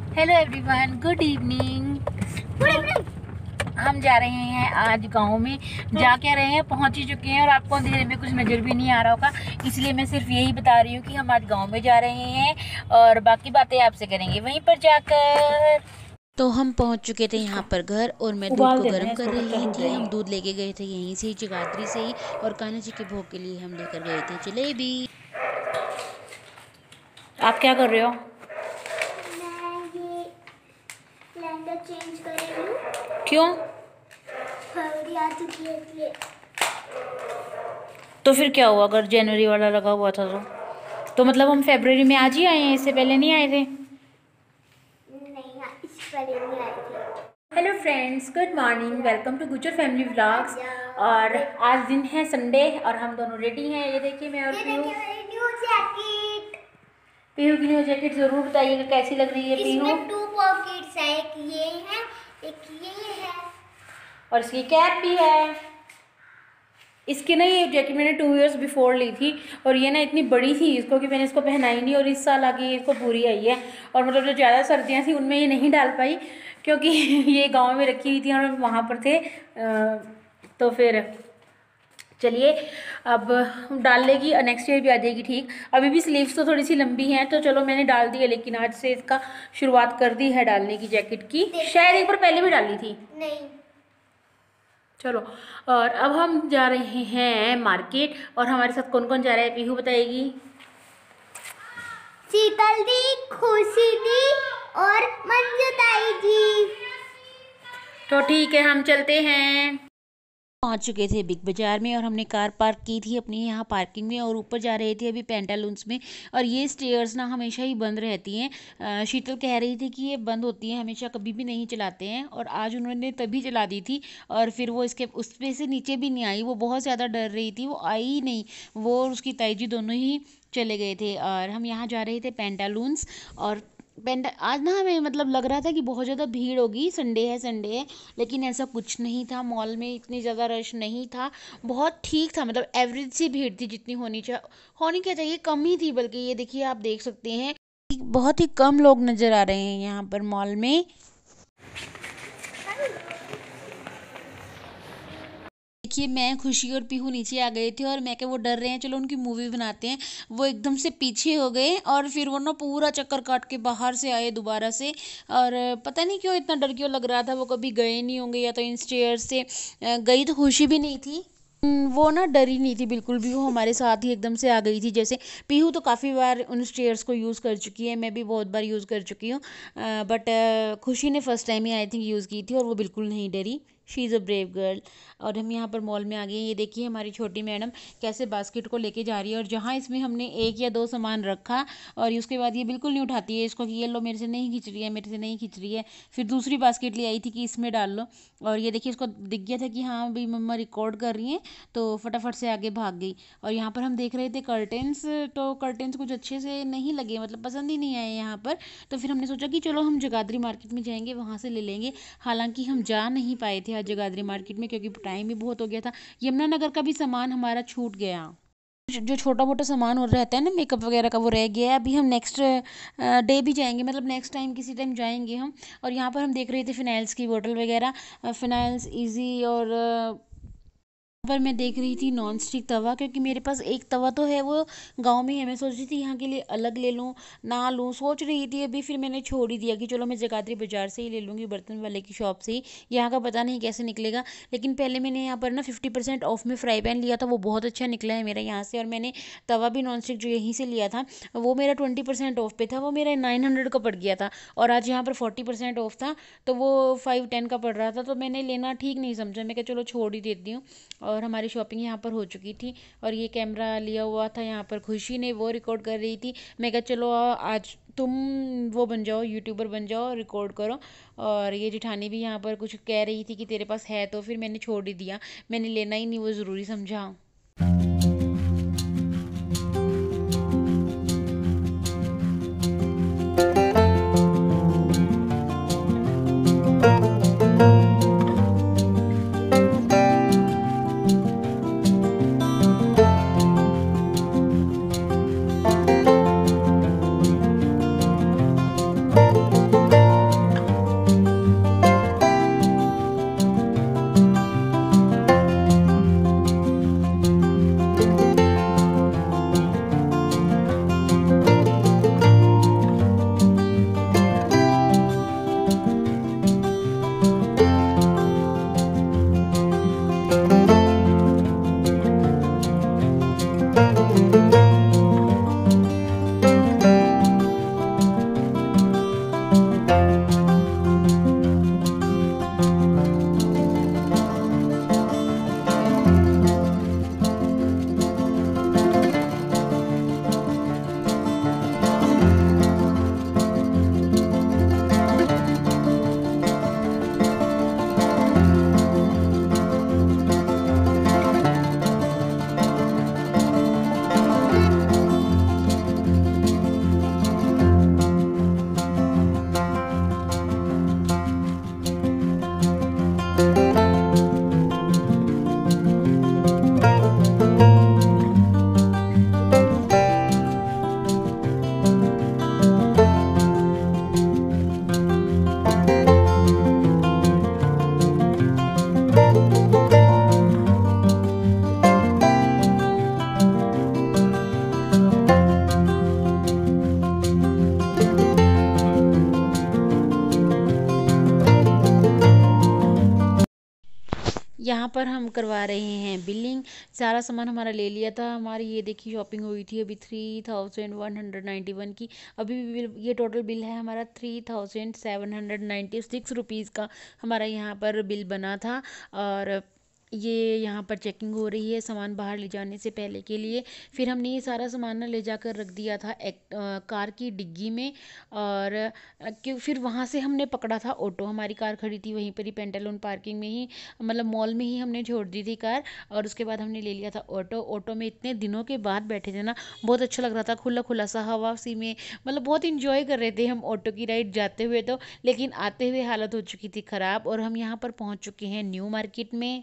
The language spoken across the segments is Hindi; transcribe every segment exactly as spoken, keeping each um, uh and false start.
Hello everyone, good evening. हम जा रहे हैं आज गांव में। जा क्या रहे हैं, पहुंच ही चुके हैं और आपको अंधेरे में कुछ नज़र भी नहीं आ रहा होगा, इसलिए मैं सिर्फ यही बता रही हूँ कि हम आज गांव में जा रहे हैं और बाकी बातें आपसे करेंगे वहीं पर जाकर। तो हम पहुंच चुके थे यहाँ पर घर और मैं दूध उबाल को देते गर्म हैं कर इसको, कच्चा रही दूध थी। हम रहेगा। दूध लेके गए थे यहीं से जगाधरी से ही, और कान्हा जी के भोग के लिए हम लेकर गए थे जलेबी। आप क्या कर रहे हो? मैं ये लहंगा चेंज कर रही हूँ। क्यों? फरवरी आ चुकी है इसलिए। तो फिर क्या हुआ अगर जनवरी वाला लगा हुआ था तो तो मतलब हम फरवरी में आज ही आए हैं, इससे पहले नहीं आए थे? नहीं, इस पहले नहीं आई थी। Hello friends, good morning, welcome to Gujjar family vlogs. और आज दिन है संडे और हम दोनों रेडी हैं। ये देखिए मैं और ये पीहू। देखिए मेरी न्यू जैकेट। पीहू की न्यू जैकेट जरूर बताइएगा कैसी लग रही है पीहू। इसमें टू पॉकेट्स हैं, एक ये है, एक ये है। और इसकी कैप भी है। इसकी ना ये जैकेट मैंने टू इयर्स बिफोर ली थी और ये ना इतनी बड़ी थी इसको कि मैंने इसको पहनाई नहीं, और इस साल आके इसको पूरी आई है। और मतलब जो ज़्यादा सर्दियाँ थी उनमें ये नहीं डाल पाई क्योंकि ये गांव में रखी हुई थी और हम वहाँ पर थे। तो फिर चलिए अब डाल लेगी, नेक्स्ट ईयर भी आ जाएगी ठीक। अभी भी स्लीव्स तो थोड़ी सी लंबी हैं तो चलो मैंने डाल दी है, लेकिन आज से इसका शुरुआत कर दी है डालने की जैकेट की। शायद एक बार पहले भी डाली थी। नहीं, चलो, और अब हम जा रहे हैं मार्केट। और हमारे साथ कौन कौन जा रहा है पीहू बताएगी। शीतल दी, खुशी दी और मंजू ताई जी। तो ठीक है, हम चलते हैं। पहुंच चुके थे बिग बाज़ार में और हमने कार पार्क की थी अपनी यहाँ पार्किंग में, और ऊपर जा रहे थे अभी पेंटालून्स में। और ये स्टेयर्स ना हमेशा ही बंद रहती हैं। शीतल कह रही थी कि ये बंद होती हैं हमेशा, कभी भी नहीं चलाते हैं, और आज उन्होंने तभी चला दी थी। और फिर वो इसके उस पे से नीचे भी नहीं आई, वो बहुत ज़्यादा डर रही थी, वो आई ही नहीं। वो और उसकी ताई जी दोनों ही चले गए थे और हम यहाँ जा रहे थे पेंटालून्स। और पेंटा आज ना हमें मतलब लग रहा था कि बहुत ज़्यादा भीड़ होगी, संडे है संडे है, लेकिन ऐसा कुछ नहीं था। मॉल में इतनी ज़्यादा रश नहीं था, बहुत ठीक था, मतलब एवरेज सी भीड़ थी जितनी होनी चाहिए। होनी क्या चाहिए, कम ही थी बल्कि। ये देखिए आप देख सकते हैं बहुत ही कम लोग नज़र आ रहे हैं यहाँ पर मॉल में। देखिए मैं, खुशी और पीहू नीचे आ गए थे और मैं क्या वो डर रहे हैं, चलो उनकी मूवी बनाते हैं। वो एकदम से पीछे हो गए और फिर वो ना पूरा चक्कर काट के बाहर से आए दोबारा से। और पता नहीं क्यों इतना डर क्यों लग रहा था, वो कभी गए नहीं होंगे या तो इन स्टेयर्स से गई। तो खुशी भी नहीं थी, वो ना डरी नहीं थी बिल्कुल भी, वो हमारे साथ ही एकदम से आ गई थी जैसे। पीहू तो काफ़ी बार उन स्टेयर्स को यूज़ कर चुकी है, मैं भी बहुत बार यूज़ कर चुकी हूँ, बट खुशी ने फर्स्ट टाइम ही आई थिंक यूज़ की थी और वो बिल्कुल नहीं डरी। She is a brave girl. और हम यहाँ पर मॉल में आ गए हैं। ये देखिए हमारी छोटी मैडम कैसे बास्केट को लेके जा रही है, और जहाँ इसमें हमने एक या दो सामान रखा और उसके बाद ये बिल्कुल नहीं उठाती है इसको कि ये लो मेरे से नहीं खींच रही है, मेरे से नहीं खींच रही है। फिर दूसरी बास्केट ले आई थी कि इसमें डाल लो, और ये देखिए इसको दिख गया था कि हाँ भाई मम्मा रिकॉर्ड कर रही हैं, तो फटाफट से आगे भाग गई। और यहाँ पर हम देख रहे थे कर्टेंस, तो कर्टेंस कुछ अच्छे से नहीं लगे, मतलब पसंद ही नहीं आए यहाँ पर। तो फिर हमने सोचा कि चलो हम जगाधरी मार्केट में जाएंगे, वहाँ से ले लेंगे। हालांकि हम जा नहीं पाए थे आज जगाधरी मार्केट में क्योंकि टाइम भी बहुत हो गया था। यमुनानगर का भी सामान हमारा छूट गया, जो छोटा मोटा सामान हो रहता है ना मेकअप वगैरह का, वो रह गया है। अभी हम नेक्स्ट डे भी जाएंगे, मतलब नेक्स्ट टाइम किसी टाइम जाएंगे हम। और यहाँ पर हम देख रहे थे फिनाइल्स की बोतल वगैरह, फिनाइल्स इजी। और पर मैं देख रही थी नॉन स्टिक तवा, क्योंकि मेरे पास एक तवा तो है वो गांव में है। मैं सोच रही थी यहाँ के लिए अलग ले लूँ ना लूँ, सोच रही थी अभी, फिर मैंने छोड़ ही दिया कि चलो मैं जगाधरी बाज़ार से ही ले लूँगी, बर्तन वाले की शॉप से ही। यहाँ का पता नहीं कैसे निकलेगा, लेकिन पहले मैंने यहाँ पर ना फिफ्टी परसेंट ऑफ में फ्राई पैन लिया था, वो बहुत अच्छा निकला है मेरा यहाँ से। और मैंने तवा भी नॉन स्टिक जो यहीं से लिया था वो मेरा ट्वेंटी परसेंट ऑफ पे था, वो मेरा नाइन हंड्रेड का पड़ गया था। और आज यहाँ पर फोर्टी परसेंट ऑफ था तो वो फाइव टेन का पड़ रहा था, तो मैंने लेना ठीक नहीं समझा, मैं क्या चलो छोड़ ही देती हूँ। और हमारी शॉपिंग यहाँ पर हो चुकी थी। और ये कैमरा लिया हुआ था यहाँ पर खुशी ने, वो रिकॉर्ड कर रही थी। मैं कहा चलो आज तुम वो बन जाओ, यूट्यूबर बन जाओ, रिकॉर्ड करो। और ये जिठानी भी यहाँ पर कुछ कह रही थी कि तेरे पास है, तो फिर मैंने छोड़ ही दिया, मैंने लेना ही नहीं, वो ज़रूरी समझा। यहाँ पर हम करवा रहे हैं बिलिंग। सारा सामान हमारा ले लिया था। हमारी ये देखिए शॉपिंग हुई थी अभी three thousand one hundred ninety one की। अभी भी बिल, ये टोटल बिल है हमारा three thousand seven hundred ninety six rupees का हमारा यहाँ पर बिल बना था। और ये यहाँ पर चेकिंग हो रही है सामान बाहर ले जाने से पहले के लिए। फिर हमने ये सारा सामान ना ले जाकर रख दिया था एक आ, कार की डिग्गी में। और क्यों फिर वहाँ से हमने पकड़ा था ऑटो। हमारी कार खड़ी थी वहीं पर ही पेंटालून पार्किंग में ही, मतलब मॉल में ही हमने छोड़ दी थी कार। और उसके बाद हमने ले लिया था ऑटो। ऑटो में इतने दिनों के बाद बैठे थे ना, बहुत अच्छा लग रहा था, खुला खुला सा हवा सी में, मतलब बहुत इंजॉय कर रहे थे हम ऑटो की राइड जाते हुए तो। लेकिन आते हुए हालत हो चुकी थी ख़राब। और हम यहाँ पर पहुँच चुके हैं न्यू मार्केट में।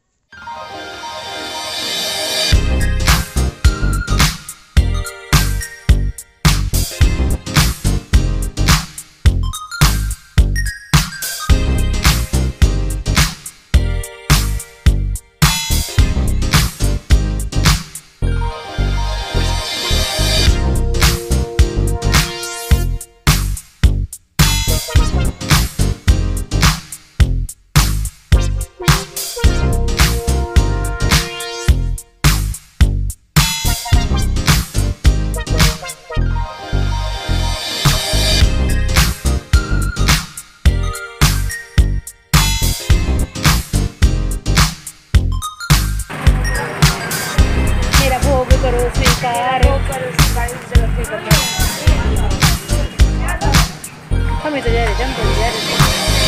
करो स्वीकार, हमें तो जा रहे थे, हम तो जा रहे थे।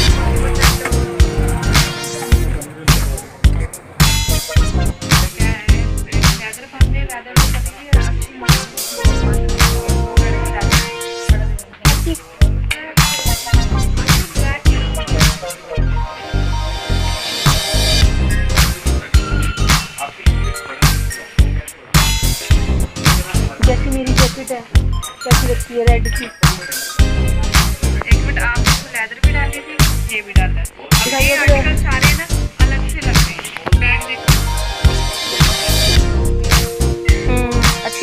जैसी मेरी जैकेट है कैसी लगती है रेड की। एक मिनट, आप लेदर भी डाली थी, ये भी डाला है। ये आर्टिकल सारे ना अलग से लगते हैं। बैग देखो, हम्म अच्छी।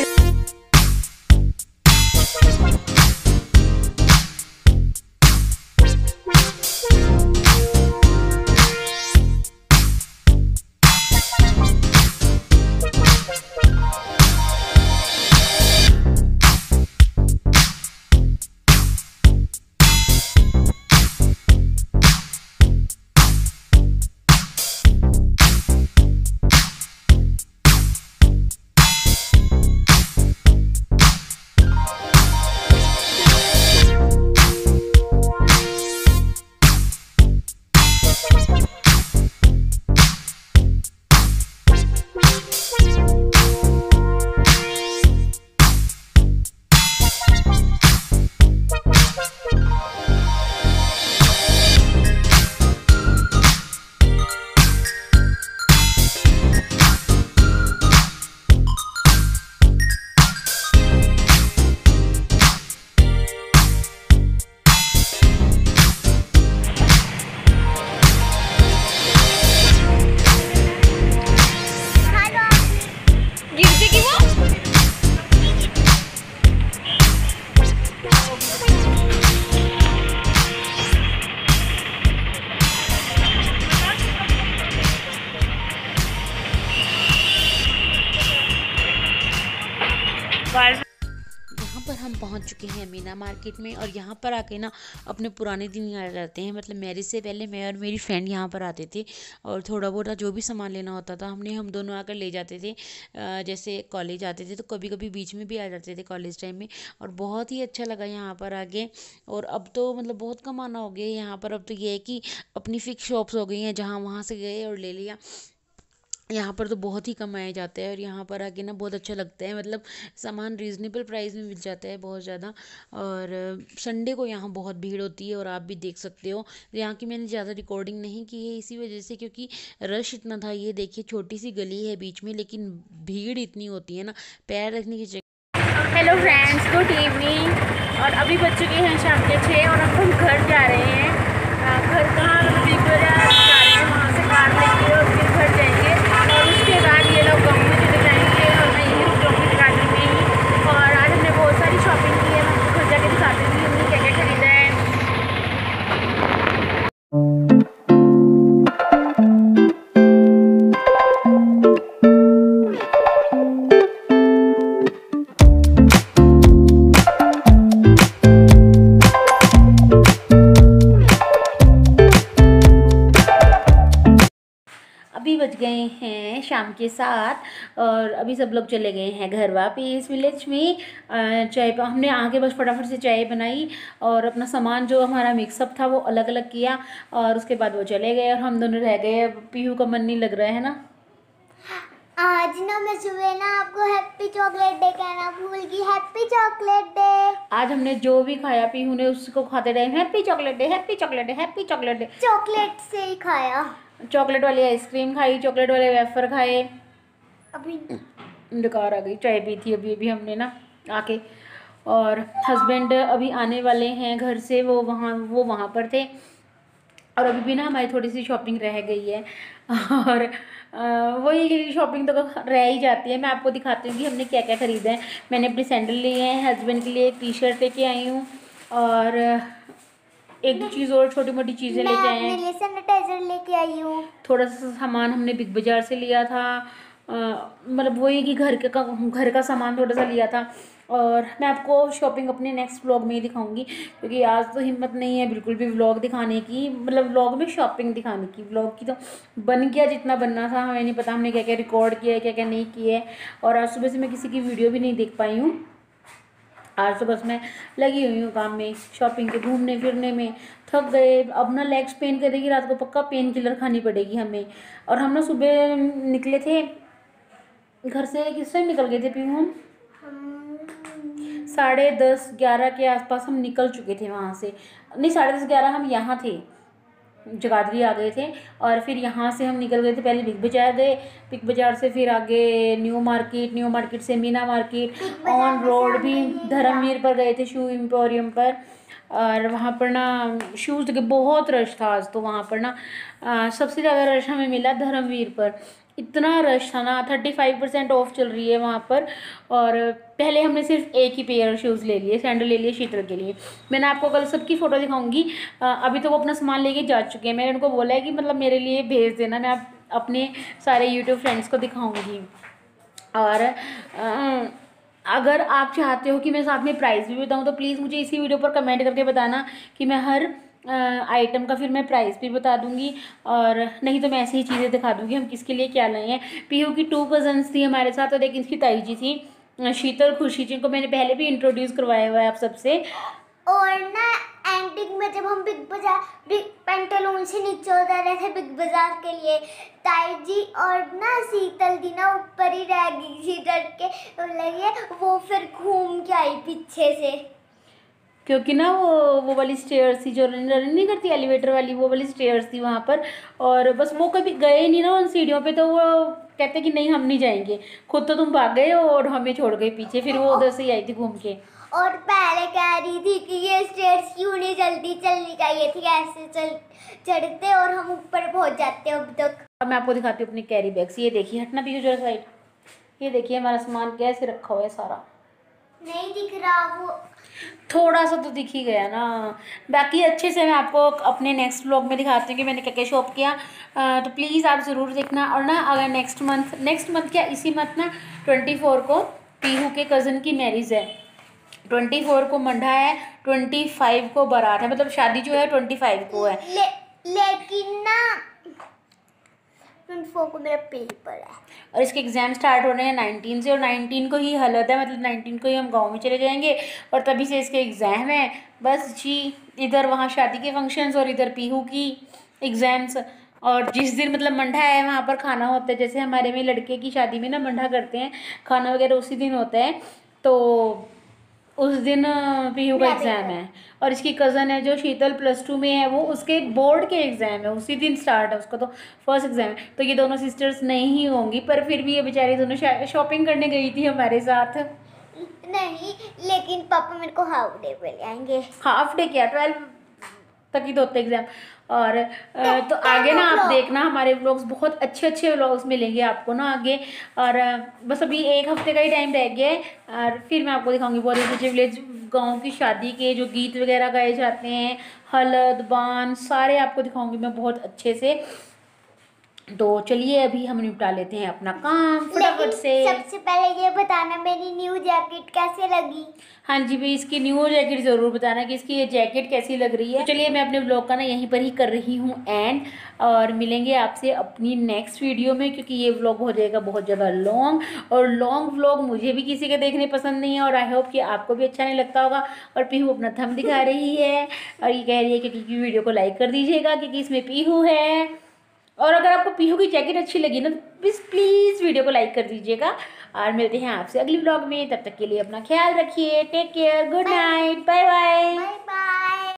यहाँ पर हम पहुँच चुके हैं मीना मार्केट में। और यहाँ पर आके ना अपने पुराने दिन याद आते हैं। मतलब मैरिज से पहले मैं और मेरी फ्रेंड यहाँ पर आते थे और थोड़ा बहुत जो भी सामान लेना होता था हमने हम दोनों आकर ले जाते थे। जैसे कॉलेज आते थे तो कभी कभी बीच में भी आ जाते थे कॉलेज टाइम में। और बहुत ही अच्छा लगा यहाँ पर आके। और अब तो मतलब बहुत कम आना हो गया यहाँ पर। अब तो ये है कि अपनी फिक्स शॉप्स हो गई हैं, जहाँ वहाँ से गए और ले लिया। यहाँ पर तो बहुत ही कम आए जाते हैं और यहाँ पर आके ना बहुत अच्छा लगता है। मतलब सामान रीज़नेबल प्राइस में मिल जाता है बहुत ज़्यादा। और संडे को यहाँ बहुत भीड़ होती है और आप भी देख सकते हो। यहाँ की मैंने ज़्यादा रिकॉर्डिंग नहीं की है इसी वजह से, क्योंकि रश इतना था। ये देखिए छोटी सी गली है बीच में, लेकिन भीड़ इतनी होती है ना, पैर रखने की जगह। Hello friends, good evening. और अभी बज चुके हैं शाम के छः और अब हम घर जा रहे हैं। घर कहाँ बिग बाजार जा रहे हैं, वहाँ से कार लेंगे और फिर घर जाएंगे। और उसके बाद ये लोग गाँव में चले जाएंगे और मैं यही रुकूँगी गार्डन में ही। और आज हमने बहुत सारी शॉपिंग की है, मैं आपको घर जाके दिखाती हूँ हमने क्या क्या खरीदा है। हैं शाम के साथ और अभी सब लोग चले गए हैं घर वापिस विलेज में। चाय हमने आके बस फटाफट से चाय बनाई और अपना सामान जो हमारा मिक्सअप था वो अलग अलग किया और उसके बाद वो चले गए और हम दोनों रह गए। पीहू का मन नहीं लग रहा है ना। आज ना मैं सुबह ना आपको हैप्पी चॉकलेट डे कहना भूल गई। Happy chocolate day. आज हमने जो भी खाया पीहू ने उसको खाते रहे happy chocolate day happy chocolate day happy chocolate day. Chocolate से ही खाया। चॉकलेट वाली आइसक्रीम खाई, चॉकलेट वाले वेफर खाए। अभी बेकार आ गई। चाय पी थी अभी अभी हमने ना आके। और हस्बैंड अभी आने वाले हैं घर से, वो वहाँ वो वहाँ पर थे और अभी भी ना हमारी थोड़ी सी शॉपिंग रह गई है और वही शॉपिंग तो रह ही जाती है। मैं आपको दिखाती हूँ कि हमने क्या क्या ख़रीदा है। मैंने अपने सैंडल लिए हैं, हस्बैंड के लिए एक टी शर्ट लेके आई हूँ और एक दो चीज़ और छोटी मोटी चीज़ें लेके आए हैं। मैं सैनिटाइजर लेके आई हूँ। थोड़ा सा सामान हमने बिग बाज़ार से लिया था, मतलब वही कि घर के का घर का सामान थोड़ा सा लिया था। और मैं आपको शॉपिंग अपने नेक्स्ट व्लॉग में ही दिखाऊंगी क्योंकि आज तो हिम्मत नहीं है बिल्कुल भी व्लॉग दिखाने की, मतलब व्लॉग में शॉपिंग दिखाने की। व्लॉग की तो बन गया जितना बनना था, हमें नहीं पता हमने क्या क्या रिकॉर्ड किया है क्या क्या नहीं किया है। और आज सुबह से मैं किसी की वीडियो भी नहीं देख पाई हूँ। आज तो बस मैं लगी हुई हूँ काम में, शॉपिंग के घूमने फिरने में। थक गए, अब ना लेग्स पेन करेगी रात को, पक्का पेन किलर खानी पड़ेगी हमें। और हम ना सुबह निकले थे घर से, किस टाइम निकल गए थे पीहू हम? साढ़े दस ग्यारह के आसपास हम निकल चुके थे वहाँ से। नहीं, साढ़े दस ग्यारह हम यहाँ थे, जगाधरी आ गए थे और फिर यहाँ से हम निकल गए थे। पहले बिग बाज़ार गए, बिग बाज़ार से फिर आगे न्यू मार्केट, न्यू मार्केट से मीना मार्केट, ऑन रोड भी धर्मवीर पर गए थे, शू एम्पोरियम पर। और वहाँ पर ना शूज़ के बहुत रश था आज तो। वहाँ पर ना आ, सबसे ज़्यादा रश हमें मिला धर्मवीर पर। इतना रश था ना, थर्टी फाइव परसेंट ऑफ चल रही है वहाँ पर। और पहले हमने सिर्फ एक ही पेयर शूज़ ले लिए, सैंडल ले लिए शीतल के लिए। मैंने आपको कल सबकी फ़ोटो दिखाऊंगी। अभी तो वो अपना सामान लेके जा चुके हैं। मैंने उनको बोला है कि मतलब मेरे लिए भेज देना, मैं आप अपने सारे यूट्यूब फ्रेंड्स को दिखाऊंगी। और आ, अगर आप चाहते हो कि मैं साथ में प्राइस भी बताऊँ तो प्लीज़ मुझे इसी वीडियो पर कमेंट करके बताना कि मैं हर आइटम का फिर मैं प्राइस भी बता दूंगी। और नहीं तो मैं ऐसी ही चीज़ें दिखा दूंगी हम किसके लिए क्या लाए हैं। पीहू की टू कज़न्स थी हमारे साथ और एक इसकी ताई जी थी, शीतल खुशी, जिनको मैंने पहले भी इंट्रोड्यूस करवाया हुआ है आप सबसे। और ना एंडिंग में जब हम बिग बाजार बिग पेंटालून से नीचे उतर रहे थे बिग बाजार के लिए, ताई जी और ना शीतल दी ना ऊपर ही रह गई थी डर के लगे, वो फिर घूम के आई पीछे से क्योंकि ना वो वो वाली स्टेयर्स थी जो रन रन नहीं करती एलिवेटर वाली, वो वाली स्टेयर्स थी वहाँ पर। और बस वो कभी गए नहीं ना उन सीढ़ियों पे, तो वो कहते कि नहीं हम नहीं जाएंगे। खुद तो तुम भाग गए और हमें छोड़ गए पीछे, फिर वो उधर से ही आई थी घूम के। और पहले कह रही थी कि ये स्टेयर्स क्यों नहीं जल्दी चलनी चाहिए थी, ऐसे चल चढ़ते और हम ऊपर पहुँच जाते अब तक। अब मैं आपको दिखाती हूँ अपनी कैरी बैग्स। ये देखिए, हटना पीछे जरा साइड। ये देखिए हमारा सामान कैसे रखा हुआ है सारा। नहीं दिख रहा, वो थोड़ा सा तो दिख ही गया ना। बाकी अच्छे से मैं आपको अपने नेक्स्ट व्लॉग में दिखाती हूँ कि मैंने क्या क्या शॉप किया। आ, तो प्लीज़ आप ज़रूर देखना। और ना अगर नेक्स्ट मंथ नेक्स्ट मंथ क्या इसी मंथ ना ट्वेंटी फोर को पीहू के कज़न की मैरिज है। ट्वेंटी फोर को मंडा है, ट्वेंटी फाइव को बारात है, मतलब शादी जो है ट्वेंटी फाइव को है। ले, लेकिन ना ट्वेंटी फोर को मेरा पेपर है और इसके एग्ज़ाम स्टार्ट हो रहे हैं नाइनटीन से, और नाइनटीन को ही हलत है, मतलब नाइनटीन को ही हम गांव में चले जाएंगे और तभी से इसके एग्ज़ाम है। बस जी, इधर वहाँ शादी के फंक्शंस और इधर पीहू की एग्ज़ाम्स। और जिस दिन मतलब मंडा है वहाँ पर खाना होता है, जैसे हमारे में लड़के की शादी में ना मंडा करते हैं, खाना वगैरह उसी दिन होता है। तो उस दिन पीहू का एग्ज़ाम है। और इसकी कज़न है जो शीतल प्लस टू में है, वो उसके बोर्ड के एग्ज़ाम है, उसी दिन स्टार्ट है उसका तो फर्स्ट एग्ज़ाम है। तो ये दोनों सिस्टर्स नहीं होंगी, पर फिर भी ये बेचारी दोनों शॉपिंग करने गई थी हमारे साथ। नहीं, लेकिन पापा मेरे को हाफ डे पे ले आएंगे। हाफ डे क्या, ट्वेल्व तक ही तो होते एग्ज़ाम। और तो, तो आगे ना आप देखना हमारे व्लॉग्स, बहुत अच्छे अच्छे व्लॉग्स मिलेंगे आपको ना आगे। और बस अभी एक हफ्ते का ही टाइम रह गया है और फिर मैं आपको दिखाऊंगी बहुत अच्छे विलेज गांव की शादी के जो गीत वगैरह गाए जाते हैं, हलद बान सारे आपको दिखाऊंगी मैं बहुत अच्छे से। तो चलिए अभी हम निपटा लेते हैं अपना काम फटाफट लेकिन से। सबसे पहले ये बताना मेरी न्यू जैकेट कैसे लगी। हाँ जी भाई, इसकी न्यू जैकेट ज़रूर बताना कि इसकी ये जैकेट कैसी लग रही है। तो चलिए मैं अपने ब्लॉग का ना यहीं पर ही कर रही हूँ एंड, और मिलेंगे आपसे अपनी नेक्स्ट वीडियो में, क्योंकि ये व्लॉग हो जाएगा बहुत ज़्यादा लॉन्ग, और लॉन्ग व्लॉग मुझे भी किसी के देखने पसंद नहीं है, और आई होप कि आपको भी अच्छा नहीं लगता होगा। और पीहू अपना थंब दिखा रही है और ये कह रही है कि की वीडियो को लाइक कर दीजिएगा क्योंकि इसमें पीहू है। और अगर आपको पीहू की जैकेट अच्छी लगी ना तो प्लीज़ प्लीज़ वीडियो को लाइक कर दीजिएगा। और मिलते हैं आपसे अगली व्लॉग में, तब तक के लिए अपना ख्याल रखिए। Take care, good night, bye bye. Bye bye.